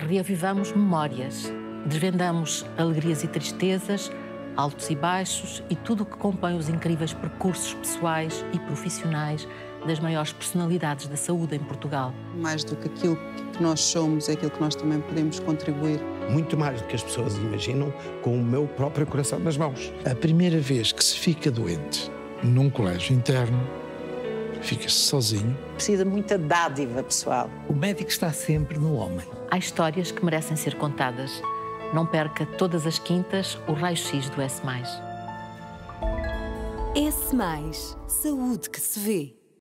reavivamos memórias, desvendamos alegrias e tristezas, altos e baixos e tudo o que compõe os incríveis percursos pessoais e profissionais das maiores personalidades da saúde em Portugal. Mais do que aquilo que nós somos, é aquilo que nós também podemos contribuir. Muito mais do que as pessoas imaginam, com o meu próprio coração nas mãos. A primeira vez que se fica doente num colégio interno, fica-se sozinho. Precisa de muita dádiva pessoal. O médico está sempre no homem. Há histórias que merecem ser contadas. Não perca todas as quintas o raio-x do S+. S+, saúde que se vê.